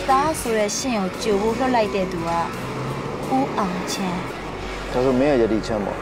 သားဆိုတဲ့ရှင့်ကိုကြိုဖို့လွှတ်လိုက်တဲ့သူကဦးအောင်ချမ်းဒါဆိုမင်းရဲ့ယတိချမ်းပေါ့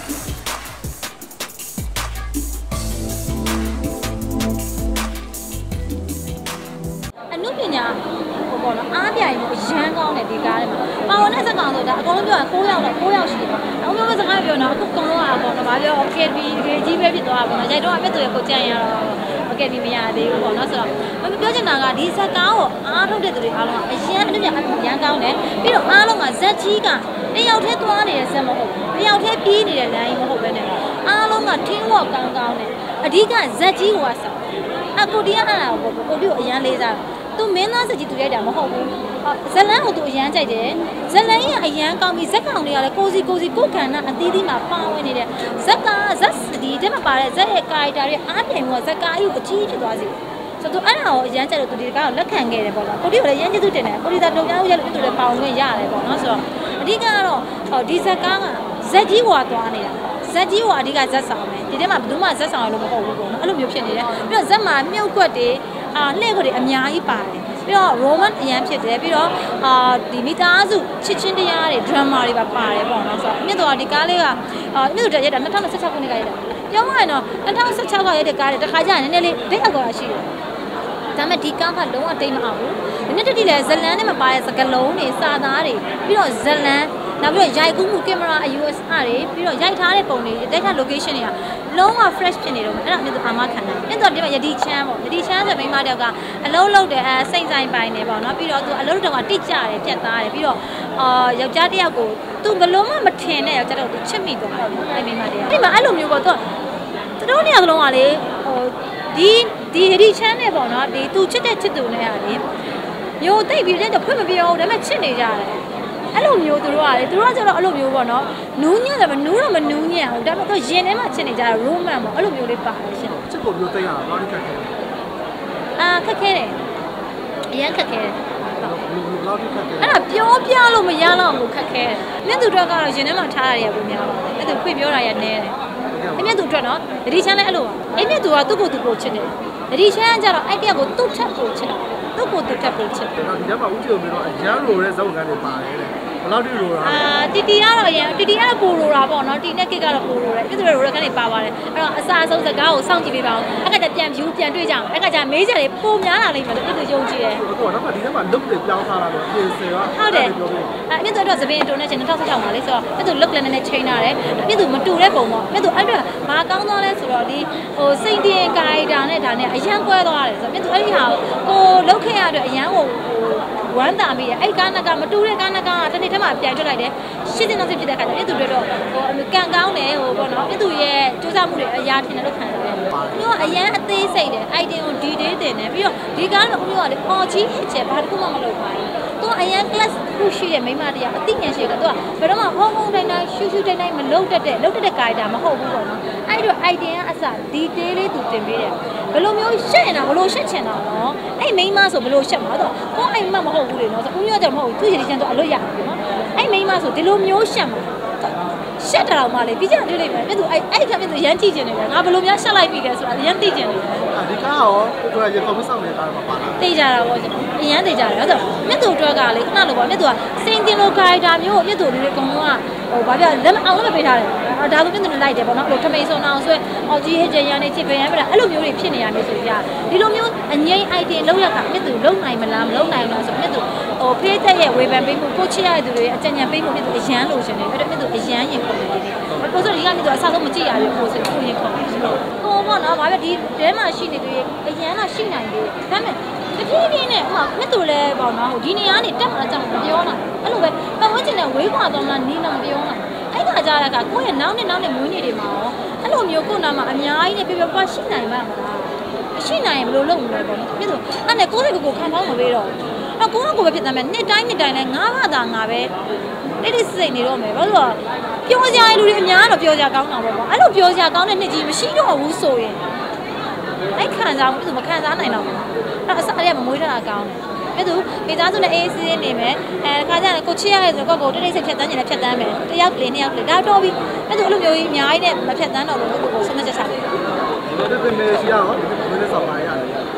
အနုပညာပေါ့နော်အားပြိုင်မှုအရန်ကောင်းတယ်ဒီကားထဲမှာပါဝင်တဲ့စကားဆိုတာအကုန်လုံးပြော9ယောက်တော့9ယောက်ရှိတယ်အကုန်လုံးစကားပြောတော့အခုကုန်လုံးอ่ะပေါ့နော်ဗာပြော KTV ကြီးပဲဖြစ်သွားပါတော့ရိုက်တော့အမြတ်သူရဲ့ကိုကြံ့ရတော့ KTV မရသေးဘူးပေါ့နော်ဆိုတော့ပြောချင်တာကဒီစကားကိုအားထုတ်တဲ့သူတွေအားလုံးကအရန်အနုပညာအရန်ကောင်းတယ်ပြီးတော့အားလုံးကဇက်ကြီးကတယောက်တည်းသွားနေတဲ့ဇက်မဟုတ်ဘူးတယောက်တည်းပြေးနေတဲ့လမ်းကြီးမဟုတ်ပဲနဲ့အားလုံးကထင်းဝေါ်ကောင်းကောင်းနဲ့အဓိကဇက်ကြီးကဆောအခုတရားဟာကိုကိုပြအရန်လေးစားသူမင်းသားစကြီးသူရိုက်တာမဟုတ်ဘူးဇလန်းကိုသူအရန်ကြိုက်တယ်ဇလန်းကြီးကအရန်ကောင်းပြီးဇက်ကောင်တွေကလည်းကိုစီကိုခန္ဓာအသီးသီးမှာပါဝင်နေတဲ့ဇက်ဒီထဲမှာပါတဲ့ဇက်ရဲ့ကာရီတာတွေအားပြိုင်မှုကဇက်ကားကြီးကိုအကြီးဖြစ်သွားစေဆိုတော့အဲ့ဒါကိုအရန်ကြိုက်လို့သူဒီကောင်လက်ခံခဲ့တယ်ပေါ့နော်ကိုတီကိုလည်းရန်ကျေးဇူးတင်တယ်ကိုတီသာတုံများဦးရလို့သူလည်းပါဝင်ခွင့်ရတယ်ပေါ့နော်ဆိုတော့အဓိကတော့ဒီဇက်ကားကဇက်ကြီးဝါသွားနေတာဇက်ကြီးကအဓိကဇက်ဆောင်မယ်ဒီထဲမှာဘယ်သူမှဇက်ဆောင်ရလို့မဟုတ်ဘူးပေါ့နော်အဲ့လိုမျိုးဖြစ်နေတယ်ပြီးတော့ဇက်မှာမြုပ်ခွက်တွေလှည့်ခွက်တွေအများကြီးပါတယ်ပြီးတော့ roman အရန်ဖြစ်တယ်ပြီးတော့ဒီမိသားစုချစ်ချင်းတရားတွေ drama တွေပါပါတယ်ပေါ့နော်ဆိုတော့မြစ်တော်ဒီကားလေးကမြစ်တော်ရက်တာ2016ခုနှစ်ကရက်တာပြောမှရင်တော့2016ကရက်တဲ့ကားတွေတစ်ခါကျရင်နည်းနည်းလေးဒိတ်အောက်တာရှိတယ်ဒါပေမဲ့ဒီကားကလုံးဝတိတ်မအောင်ဘူးဒီနေ့တတိလည်းဇလန်းနဲ့မပါတဲ့စကလုံးတွေစာသားတွေပြီးတော့ဇလန်းနောက်ပြီးတော့ရိုက်ကူးမှုကင်မရာ USR တွေပြီးတော့ရိုက်ထားတဲ့ပုံတွေရိုက်ထား location တွေကလုံးဝ fresh ဖြစ်နေတော့အဲ့ဒါအမြင်သူအာမခံတယ်။အဲ့တော့ဒီမှာယတိချမ်းပေါ့ယတိချမ်းဆိုမိန်းမတယောက်ကအလုံးလုံးတယ်စိတ်ဆိုင်ပိုင်းနေပေါ့နော်ပြီးတော့သူအလုံးတော့ကတိကျတယ်ပြတ်သားတယ်ပြီးတော့ယောက်ျားတယောက်ကိုသူဘလုံးမထင်တဲ့ယောက်ျားတယောက်ကိုသူချစ်မိသွားတယ်အဲ့မိန်းမတယောက်ဒီမှာအဲ့လိုမျိုးပေါ့သူတို့နေရာလုံးကလေဒီယတိချမ်းနဲ့ပေါ့နော်ဒီသူချစ်တဲ့ချစ်သူနဲ့ကလေမျိုးတိတ်ပြီးတဲ့ဖွင့်မပြောဘူးဒါပေမဲ့ချစ်နေကြတယ်အဲ့လိုမျိုးသူတို့ကလေသူတို့ကကျတော့အဲ့လိုမျိုးပေါ့နော်နူးညံ့တယ်မနူးတော့မနူးညံ့ဘူးဒါပေမဲ့သူရင်ထဲမှာချစ်နေကြတာ romance ပေါ့အဲ့လိုမျိုးလေးပါတယ်ရှင်ချစ်ဖို့မျိုးတိတ်ရတာဘာလို့ခက်ခဲလဲခက်ခဲတယ်အရင်ခက်ခဲတယ်လောက်ခက်ခဲအဲ့ဒါပြောပြလို့မရတော့ဘူးခက်ခဲတယ်မြတ်သူတို့ကတော့ရင်ထဲမှာထားရတဲ့ပုံများပါတယ်အဲ့ဒါဖွင့်ပြောတာရနဲတယ်အဲ့မြတ်သူတို့နော်ဒဒီချမ်းလည်းအဲ့လိုပါအဲ့မြတ်သူကသူ့ကိုယ်သူကိုချစ်တယ်ဒဒီချမ်းကကျတော့အဲ့တယောက်ကိုသူ့ထက်ကိုချစ်တယ်သူ့ကိုယ်သူထက်ကိုချစ်တယ်ဒီထဲမှာဦးချီကိုပြီးတော့အရန်လိုတဲ့ဇောက်ကန်တွေပါတယ်တဲ့ဘယ်လောက်ထိလိုတာတီတီကတော့ရန်တီတီကတော့ပိုလိုတာပေါ့နော်တီနဲ့ကစ်ကတော့ပိုလိုတယ်ပြည့်စုံတဲ့ရိုးကန်တွေပါပါတယ်အဲ့တော့အစားအဆုံးစကားကိုစောင့်ကြည့်ပေးပါဦးအဲ့ကကြပြန်ဖြူပြန်တွေ့ကြအောင်အဲ့ကကြမေးချက်တွေပိုများလာလိမ့်မယ်လို့ပြည့်စုံယုံကြည်တယ်ဟုတ်တော့ဒီထဲမှာလုတ်တွေပြောင်းထားတာတော့ပြင်ဆင်ကဟုတ်တယ်အဲ့ပြည့်စုံတော့သပင်းတုံနဲ့ချင်း2016မှာလေဆိုတော့ပြည့်စုံလုတ်လည်းနည်းနည်းချိန်ထားတယ်ပြည့်စုံမတူတဲ့ပုံပေါ့ပြည့်စုံအဲ့တော့ဘာကောင်းသွားလဲဆိုတော့ဒီစိတ်တင်ကာရီတာနဲ့ဒါနဲ့အရန်ကွဲသွားတယ်ဆိုတော့ပြည့်စုံအဲ့ဒီဟာကိုလုတ်ခဲ့ရတဲ့အရန်ကိုဝမ်းသာမိတယ်အဲ့ကားနကမတူတဲ့ကားနကတနေ့ထဲမှာပြန်ထွက်လိုက်တယ်ရှင်းတင်တော့ဖြစ်တဲ့ခါကျပြည့်သူတွေတော့ကန်ကောင်းတယ်ပေါ့နော်ပြည့်သူရဲ့စူးစမ်းမှုတွေအရာထင်တယ်လို့ခံရတယ်ပြီးတော့အရန်အသေးစိတ်တယ် item ကို detail တင်တယ်ပြီးတော့ဒီကားကဦးမျိုးကလေအော်ကြီးချက်ဘာတစ်ခုမှမလုပ်ပါဘူးသူအရန် class ခုရှိတဲ့မိန်းမတရားအသိဉာဏ်ရှိတယ်သူကဘယ်တော့မှဟုံးတိုင်းရှူးတိုင်းမလုပ်တတ်တဲ့ကာရီတာမဟုတ်ဘူးပေါ့နော်အဲ့တော့ item ကအစ detail လေးသူတင်ပေးတယ်ဘယ်လိုမျိုးရှက်နေတာဘယ်လိုရှက်ချင်တာနော်အဲ့မိန်းမဆိုဘယ်လိုရှက်မှာတော့ကိုအိမ်မမဟုတ်ဘူးလေနော်ဆိုဦးမျိုးကမဟုတ်ဘူးသူရည်ချင်တော့အလွတ်ရတယ်နော်အဲ့မိန်းမဆိုဒီလိုမျိုးရှက်မှာရှက်တာတော့မှလေပြီးကြတွေ့လိုက်မယ်ပြည့်သူအဲ့ခါပြည့်သူရမ်းကြည့်ကျင်နေတယ်ငါဘယ်လိုများရှက်လိုက်ပြီလဲဆိုတာရမ်းသိကျင်နေတယ်ဒီကားရောသူကရေကုန်မဆောင်နေတာတော့ပါလားသိကြတာပေါ့အရန်သိကြတယ်ဆိုတော့မြတ်သူအတွက်ကလေခဏလိုပေါ့မြတ်သူကစိန်တင်လိုကာရီတာမျိုးမြတ်သူလေးအကုန်လုံးကဘာပြလက်အောင်လည်းပေးထားတယ်ဒါဆိုမြတ်သူလိုက်တယ်ပေါ့နော်ဟိုထမိန်စုံအောင်ဆွဲအော်ကြီးဟဲ့ကြရန်နေချစ်ပရန်ပြတာအဲ့လိုမျိုးတွေဖြစ်နေရမျိုးဆိုကြဒီလိုမျိုးအငိမ့် item လောက်ရခါမြတ်သူလုံနိုင်မလားမလုံနိုင်ဘူးလားဆိုမြတ်သူဖေးသက်ရဲ့ဝေဖန်ပေးမှုကိုချစ်ရတဲ့သူတွေအကြံဉာဏ်ပေးမှုမြတ်သူအရန်လို့ရှင်တယ်အဲ့တော့မြတ်သူအရန်ရင်ခုန်နေတယ်ပို့ဆိုဒီကမြတ်သူအစားဆုံးမကြည့်ရဘူးကိုစိတ်ကိုရင်ခုန်နေတယ်ကိုပေါ့နော်ဘာပြဒီထဲမှာရှိနေသူအရန်တော့ရှိနိုင်တယ်ဒါပေမဲ့တဖြည်းဖြည်းနဲ့ဥမာမြတ်သူလဲပေါ့နော်ဟိုဒီနေရာကနေတက်မှာကြောက်မပြောနိုင်အဲ့လိုပဲပတ်ဝန်းကျင်နဲ့ဝေးခွာသွားမှနီးတော့မပြောနိုင်အဲ့ခါကြတဲ့ကကိုယ့်ရဲ့နောက်နဲ့မွေးနေ့တွေမှာရောအဲ့လိုမျိုးကိုယ်နာမှာအများကြီးနဲ့ပြပြပွားရှိနိုင်မှာမလားမရှိနိုင်ဘယ်လိုလုပ်မလဲပေါ့နော်ပြည့်စုံအဲ့နဲ့ကိုယ့်စိတ်ကိုခံဖောင်းမပေးတော့အဲ့ကိုယ့်ကိုပဲဖြစ်တယ်မယ်နှစ်တိုင်းလဲငါးဘာသာငါပဲတိတ်စိတ်နေတော့မယ်ဘာလို့လဲပြောကြရလူတွေအများတော့ပြောကြကောင်းတာပေါ့အဲ့လိုပြောကြကောင်းတဲ့နှစ်ကြီးမရှိတော့ဘူးဆိုရင်အဲ့ခံစားမှုပြည့်စုံမခံစားနိုင်တော့ဘူးအဲ့အစားရမမွေးထားတာကောင်းတယ်ပြည့်စုံမိသားစုနဲ့အေးဆေးနေမယ်ခါကြတယ်ကိုချစ်ရရဲဆိုတော့ကိုတိတ်စိတ်ဖြတ်တန်းနေတယ်ဖြတ်တန်းမယ်တယောက်ကလေးနှစ်ယောက်ကလေးဒါတော့ပြီးပြည့်စုံအဲ့လိုမျိုးကြီးအများကြီးနဲ့မဖြတ်တန်းတော့လို့ကိုဆုံးမချက်ချတယ်ဒီလိုတည်းမေးရှိရအောင်ဒီလိုလေးစောင့်ပါရတယ်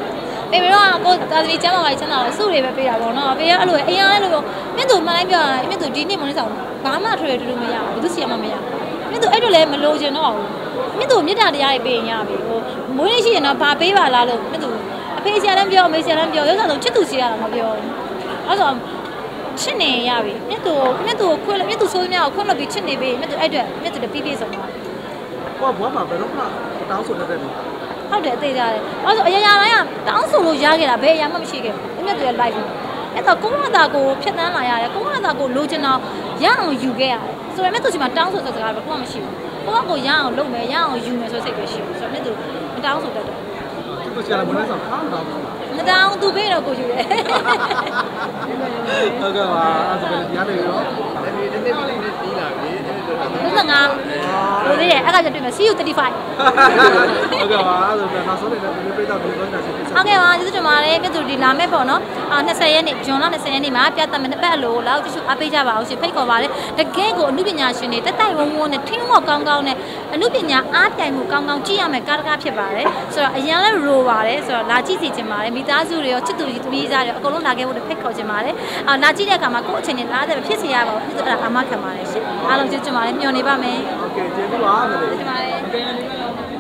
ပေပေတော့ကိုသာသမီကျမ်းမာပါချမ်းသာတော့စုတွေပဲပေးတာပေါ့နော်ပေရအဲ့လိုအိမ်ရအဲ့လိုမြင့်သူမှန်လိုက်ပြောရင်မြင့်သူဒီနေ့မနေ့ဆောင်ဘာမှထွေတူတူမရဘူးဘယ်သူစီရမှမရမြင့်သူအဲ့လိုလည်းမလိုချင်တော့ဘူးမြင့်သူမေတ္တာတရားတွေပေးရင်ရပြီဟိုမွေးနေ့ရှိရင်တော့ဘာပေးပါလားလို့မြင့်သူအဖေဆရာလည်းပြောအမေဆရာလည်းပြောရုပ်ဆောင်ဆုံးချစ်သူစီရတာမပြောအဲ့ဆိုချစ်နေရပြီမြင့်သူခွင့်မြင့်သူဆိုးများကိုခွင့်လို့ပြီးချစ်နေပြီမြင့်သူအဲ့အတွက်မြင့်သူလည်းပြီးဆုံးသွားဟောဘွားမှာဘယ်တော့မှတောင်းဆိုတတ်တယ်ဟုတ်တယ်အသေးကြတယ်။အဲ့ဆိုအရာရာတိုင်းကတောင်းဆိုလို့ရခဲ့တာဘယ်အရာမှမရှိခဲ့ဘူး။မြတ်သူရဲ့ live မှာအဲ့တော့ကိုမသာကိုဖြတ်တန်းလာရတယ်။ကိုမသာကိုလိုချင်တော့ရအောင်ယူခဲ့ရတယ်။ဆိုတော့မြတ်သူချိန်မှာတောင်းဆိုတဲ့စကားပဲကိုမှမရှိဘူး။ကိုရအောင်လုပ်မယ်ရအောင်ယူမယ်ဆိုစိတ်ပဲရှိဘူး။ဆိုတော့မြတ်သူမတောင်းဆိုတတ်တယ်။သူဆရာလည်းမနေ့ဆောင်ထားတာပါ။မတောင်းသူပေးတော့ကိုယူတယ်။ဟုတ်ကဲ့ပါအဲ့ဒါလည်းတရားတွေရောဒီနေ့ပြီးနေပြီးလာပြီ 35ဟိုလေးအဲ့ကကြတွေ့မယ် see you 35 ဟုတ်ကဲ့ပါအဲ့ဒါနောက်ဆုံးလည်းဒီပြတော့ဒီကောင်းတာဖြစ်ဟုတ်ကဲ့ပါကျေးဇူးတင်ပါတယ်ပြသူဒီလာမဲ့ပေါ့နော်20ရက်နေ့ဇွန်လ20ရက်နေ့မှာပြတ်သက်မယ်နှစ်ပတ်လို့လောက်တချို့အားပေးကြပါအောင်ရှင်ဖိတ်ခေါ်ပါတယ်တကယ်ကိုအမှုပညာရှင်တွေတက်တိုက်ဝုန်းဝုန်းနဲ့ထင်းဝေါကောင်းကောင်းနဲ့အမှုပညာအားပြိုင်မှုကောင်းကောင်းကြည့်ရမယ်ကားတကားဖြစ်ပါတယ်ဆိုတော့အရင်လည်းရိုပါတယ်ဆိုတော့လာကြည့်စီချင်ပါတယ်မိသားစုတွေရောချစ်သူကြီးသမီးသားတွေအကုန်လုံးလာခဲ့ဖို့ဖိတ်ခေါ်ချင်ပါတယ်လာကြည့်တဲ့အခါမှာကိုယ့်အချိန်နဲ့လာတဲ့ဖြစ်စီရပါဘူးအဲ့ဒါအာမခံပါတယ်ရှင်အားလုံးကျေးဇူးတင်ပါတယ်မျှော်နေပါမယ်โอเคကျေးဇူးပါကျေးဇူးပါတယ်